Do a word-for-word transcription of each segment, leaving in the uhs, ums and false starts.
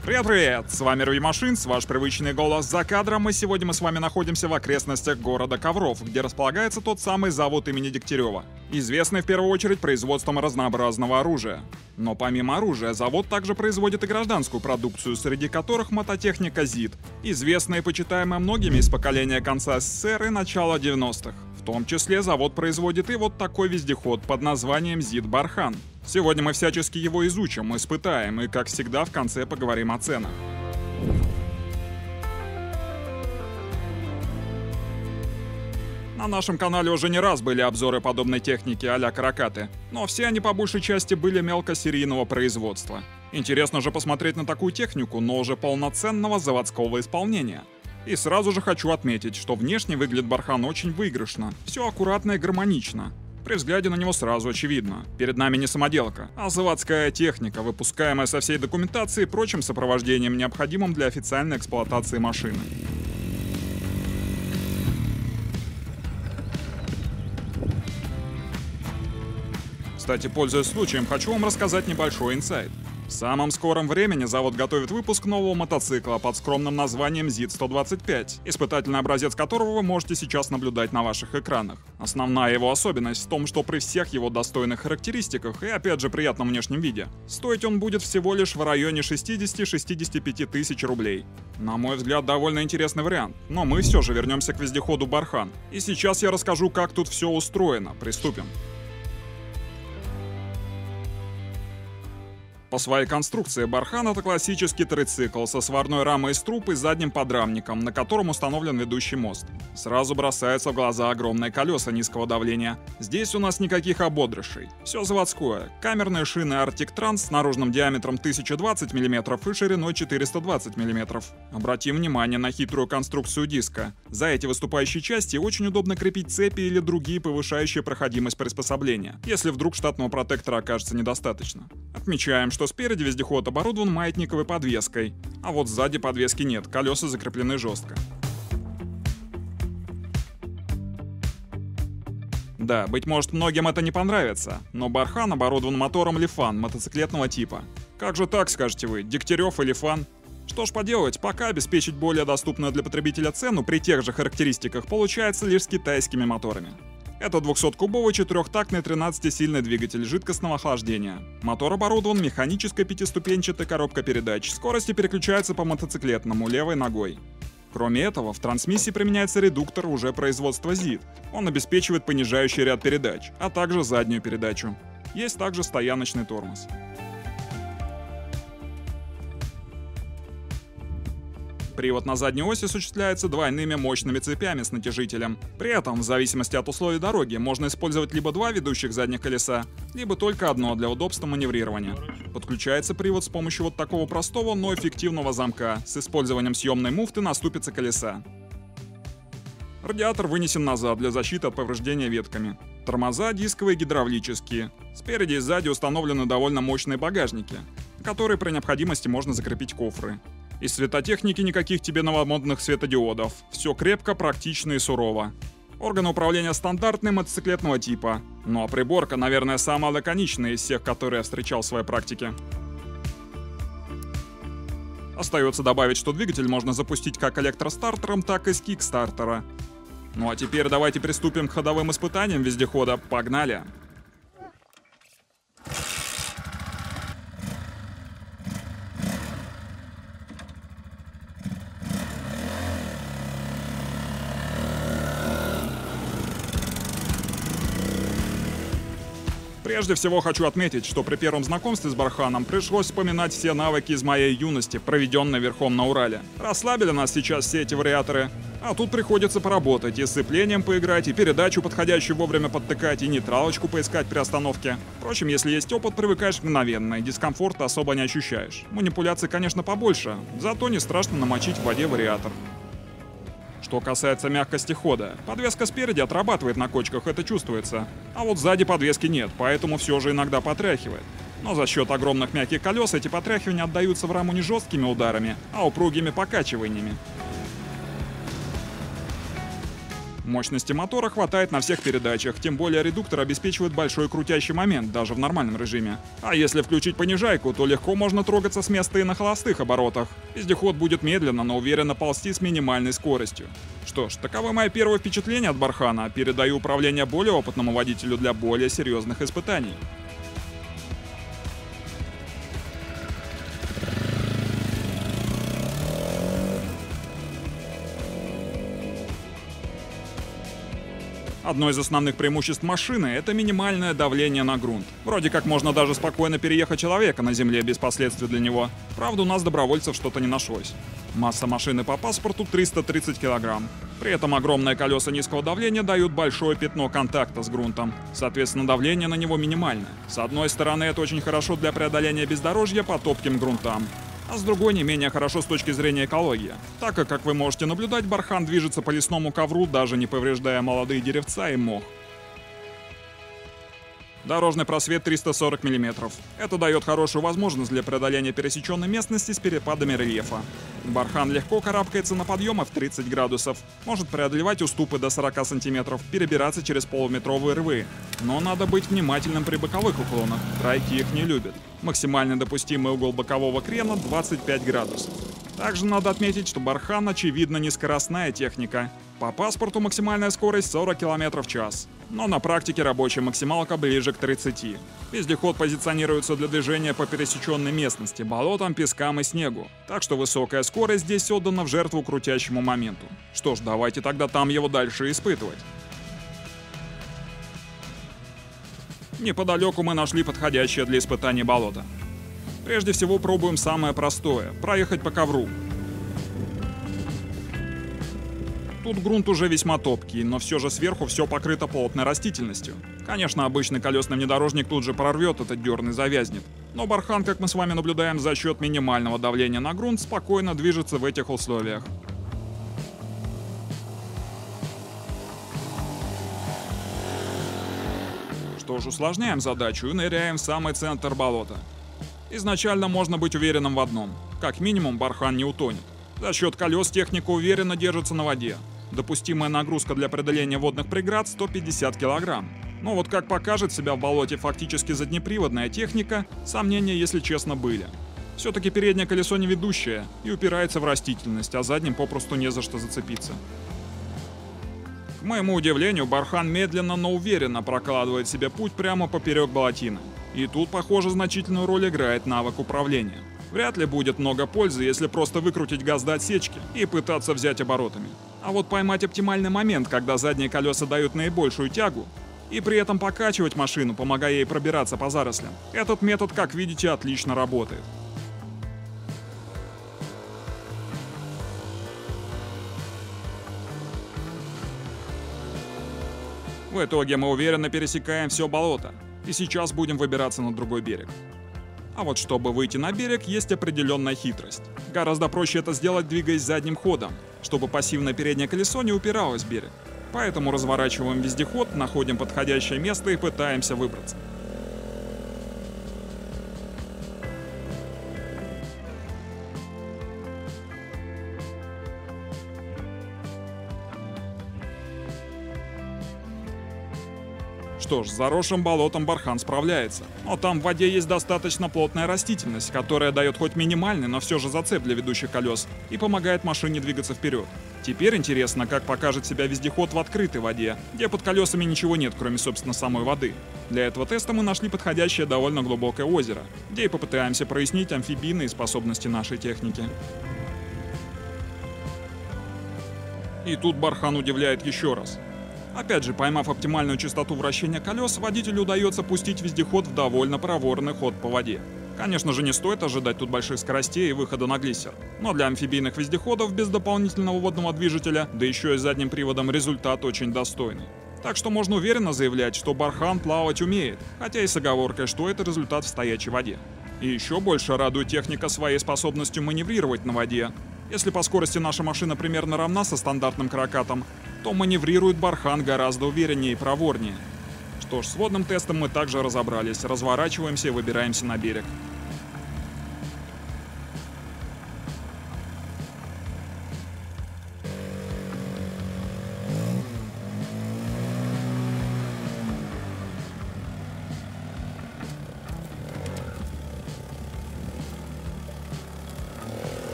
Привет-привет! С вами Рувимашинс, ваш привычный голос за кадром, и сегодня мы с вами находимся в окрестностях города Ковров, где располагается тот самый завод имени Дегтярева, известный в первую очередь производством разнообразного оружия. Но помимо оружия, завод также производит и гражданскую продукцию, среди которых мототехника ЗИД, известная и почитаемая многими из поколения конца СССР и начала девяностых. В том числе завод производит и вот такой вездеход под названием ЗИД Бархан. Сегодня мы всячески его изучим, испытаем и, как всегда, в конце поговорим о ценах. На нашем канале уже не раз были обзоры подобной техники а-ля каракаты, но все они по большей части были мелкосерийного производства. Интересно же посмотреть на такую технику, но уже полноценного заводского исполнения. И сразу же хочу отметить, что внешне выглядит Бархан очень выигрышно, все аккуратно и гармонично. При взгляде на него сразу очевидно. Перед нами не самоделка, а заводская техника, выпускаемая со всей документацией и прочим сопровождением, необходимым для официальной эксплуатации машины. Кстати, пользуясь случаем, хочу вам рассказать небольшой инсайт. В самом скором времени завод готовит выпуск нового мотоцикла под скромным названием ЗИД сто двадцать пять, испытательный образец которого вы можете сейчас наблюдать на ваших экранах. Основная его особенность в том, что при всех его достойных характеристиках и опять же приятном внешнем виде, стоить он будет всего лишь в районе шестидесяти-шестидесяти пяти тысяч рублей. На мой взгляд, довольно интересный вариант, но мы все же вернемся к вездеходу Бархан. И сейчас я расскажу, как тут все устроено. Приступим. По своей конструкции Бархан — это классический трицикл со сварной рамой из труб и задним подрамником, на котором установлен ведущий мост. Сразу бросаются в глаза огромные колеса низкого давления. Здесь у нас никаких ободрышей. Все заводское. Камерные шины Arctic Trans с наружным диаметром тысяча двадцать миллиметров и шириной четыреста двадцать миллиметров. Обратим внимание на хитрую конструкцию диска. За эти выступающие части очень удобно крепить цепи или другие повышающие проходимость приспособления, если вдруг штатного протектора окажется недостаточно. Отмечаем, что спереди вездеход оборудован маятниковой подвеской, а вот сзади подвески нет, колеса закреплены жестко. Да, быть может, многим это не понравится, но Бархан оборудован мотором Лифан мотоциклетного типа. Как же так, скажете вы, Дегтярев и Лифан? Что ж поделать, пока обеспечить более доступную для потребителя цену при тех же характеристиках получается лишь с китайскими моторами. Это двухсоткубовый четырехтактный тринадцатисильный двигатель жидкостного охлаждения. Мотор оборудован механической пятиступенчатой коробкой передач. Скорости переключаются по мотоциклетному левой ногой. Кроме этого, в трансмиссии применяется редуктор уже производства ЗИД. Он обеспечивает понижающий ряд передач, а также заднюю передачу. Есть также стояночный тормоз. Привод на задней оси осуществляется двойными мощными цепями с натяжителем. При этом, в зависимости от условий дороги, можно использовать либо два ведущих задних колеса, либо только одно для удобства маневрирования. Подключается привод с помощью вот такого простого, но эффективного замка с использованием съемной муфты на ступице колеса. Радиатор вынесен назад для защиты от повреждения ветками. Тормоза дисковые гидравлические. Спереди и сзади установлены довольно мощные багажники, на которые при необходимости можно закрепить кофры. Из светотехники никаких тебе новомодных светодиодов. Все крепко, практично и сурово. Органы управления стандартные мотоциклетного типа. Ну а приборка, наверное, самая лаконичная из всех, которые я встречал в своей практике. Остается добавить, что двигатель можно запустить как электростартером, так и с кикстартера. Ну а теперь давайте приступим к ходовым испытаниям вездехода. Погнали! Прежде всего хочу отметить, что при первом знакомстве с Барханом пришлось вспоминать все навыки из моей юности, проведенные верхом на Урале. Расслабили нас сейчас все эти вариаторы, а тут приходится поработать, и с сцеплением поиграть, и передачу подходящую вовремя подтыкать, и нейтралочку поискать при остановке. Впрочем, если есть опыт, привыкаешь мгновенно, и дискомфорта особо не ощущаешь. Манипуляций, конечно, побольше, зато не страшно намочить в воде вариатор. Что касается мягкости хода, подвеска спереди отрабатывает на кочках, это чувствуется. А вот сзади подвески нет, поэтому все же иногда потряхивает. Но за счет огромных мягких колес эти потряхивания отдаются в раму не жесткими ударами, а упругими покачиваниями. Мощности мотора хватает на всех передачах, тем более редуктор обеспечивает большой крутящий момент, даже в нормальном режиме. А если включить понижайку, то легко можно трогаться с места и на холостых оборотах. Вездеход будет медленно, но уверенно ползти с минимальной скоростью. Что ж, таковы мои первые впечатления от Бархана. Передаю управление более опытному водителю для более серьезных испытаний. Одно из основных преимуществ машины – это минимальное давление на грунт. Вроде как можно даже спокойно переехать человека на земле без последствий для него. Правда, у нас добровольцев что-то не нашлось. Масса машины по паспорту триста тридцать килограмм. При этом огромные колеса низкого давления дают большое пятно контакта с грунтом. Соответственно, давление на него минимальное. С одной стороны, это очень хорошо для преодоления бездорожья по топким грунтам. А с другой не менее хорошо с точки зрения экологии, так как, как вы можете наблюдать, Бархан движется по лесному ковру, даже не повреждая молодые деревца и мох. Дорожный просвет триста сорок миллиметров. Это дает хорошую возможность для преодоления пересеченной местности с перепадами рельефа. Бархан легко карабкается на подъемы в тридцать градусов, может преодолевать уступы до сорока сантиметров, перебираться через полуметровые рвы. Но надо быть внимательным при боковых уклонах, трайки их не любят. Максимально допустимый угол бокового крена двадцать пять градусов. Также надо отметить, что Бархан очевидно не скоростная техника. По паспорту максимальная скорость сорок километров в час. Но на практике рабочая максималка ближе к тридцати. Вездеход позиционируется для движения по пересеченной местности, болотам, пескам и снегу. Так что высокая скорость здесь отдана в жертву крутящему моменту. Что ж, давайте тогда там его дальше испытывать. Неподалеку мы нашли подходящее для испытаний болото. Прежде всего пробуем самое простое – проехать по ковру. Тут грунт уже весьма топкий, но все же сверху все покрыто плотной растительностью. Конечно, обычный колесный внедорожник тут же прорвет этот дерн и завязнет. Но Бархан, как мы с вами наблюдаем, за счет минимального давления на грунт спокойно движется в этих условиях. Что ж, усложняем задачу и ныряем в самый центр болота. Изначально можно быть уверенным в одном. Как минимум, Бархан не утонет. За счет колес техника уверенно держится на воде. Допустимая нагрузка для преодоления водных преград сто пятьдесят килограмм. Но вот как покажет себя в болоте фактически заднеприводная техника, сомнения, если честно, были. Все-таки переднее колесо не ведущее и упирается в растительность, а задним попросту не за что зацепиться. К моему удивлению, Бархан медленно, но уверенно прокладывает себе путь прямо поперек болотины. И тут, похоже, значительную роль играет навык управления. Вряд ли будет много пользы, если просто выкрутить газ до отсечки и пытаться взять оборотами. А вот поймать оптимальный момент, когда задние колеса дают наибольшую тягу, и при этом покачивать машину, помогая ей пробираться по зарослям, этот метод, как видите, отлично работает. В итоге мы уверенно пересекаем все болото, и сейчас будем выбираться на другой берег. А вот чтобы выйти на берег, есть определенная хитрость. Гораздо проще это сделать, двигаясь задним ходом, чтобы пассивное переднее колесо не упиралось в берег. Поэтому разворачиваем вездеход, находим подходящее место и пытаемся выбраться. Что ж, с заросшим болотом Бархан справляется. Но там в воде есть достаточно плотная растительность, которая дает хоть минимальный, но все же зацеп для ведущих колес и помогает машине двигаться вперед. Теперь интересно, как покажет себя вездеход в открытой воде, где под колесами ничего нет, кроме, собственно, самой воды. Для этого теста мы нашли подходящее довольно глубокое озеро, где и попытаемся прояснить амфибийные способности нашей техники. И тут Бархан удивляет еще раз. Опять же, поймав оптимальную частоту вращения колес, водителю удается пустить вездеход в довольно проворный ход по воде. Конечно же, не стоит ожидать тут больших скоростей и выхода на глиссер. Но для амфибийных вездеходов без дополнительного водного движителя, да еще и с задним приводом, результат очень достойный. Так что можно уверенно заявлять, что Бархан плавать умеет, хотя и с оговоркой, что это результат в стоячей воде. И еще больше радует техника своей способностью маневрировать на воде. Если по скорости наша машина примерно равна со стандартным крокатом, то маневрирует Бархан гораздо увереннее и проворнее. Что ж, с водным тестом мы также разобрались, разворачиваемся и выбираемся на берег.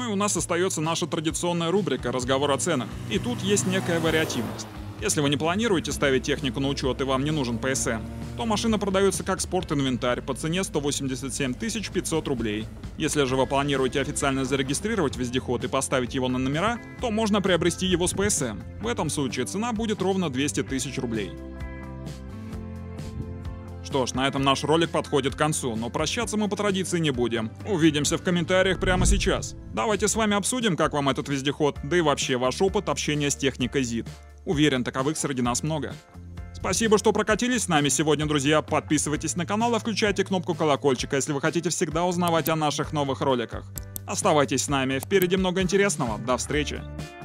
Ну и у нас остается наша традиционная рубрика «Разговор о ценах». И тут есть некая вариативность. Если вы не планируете ставить технику на учет и вам не нужен пэ эс эм, то машина продается как спорт-инвентарь по цене сто восемьдесят семь тысяч пятьсот рублей. Если же вы планируете официально зарегистрировать вездеход и поставить его на номера, то можно приобрести его с пэ эс эм. В этом случае цена будет ровно двести тысяч рублей. Что ж, на этом наш ролик подходит к концу, но прощаться мы по традиции не будем. Увидимся в комментариях прямо сейчас. Давайте с вами обсудим, как вам этот вездеход, да и вообще ваш опыт общения с техникой зет. Уверен, таковых среди нас много. Спасибо, что прокатились с нами сегодня, друзья. Подписывайтесь на канал и включайте кнопку колокольчика, если вы хотите всегда узнавать о наших новых роликах. Оставайтесь с нами, впереди много интересного. До встречи!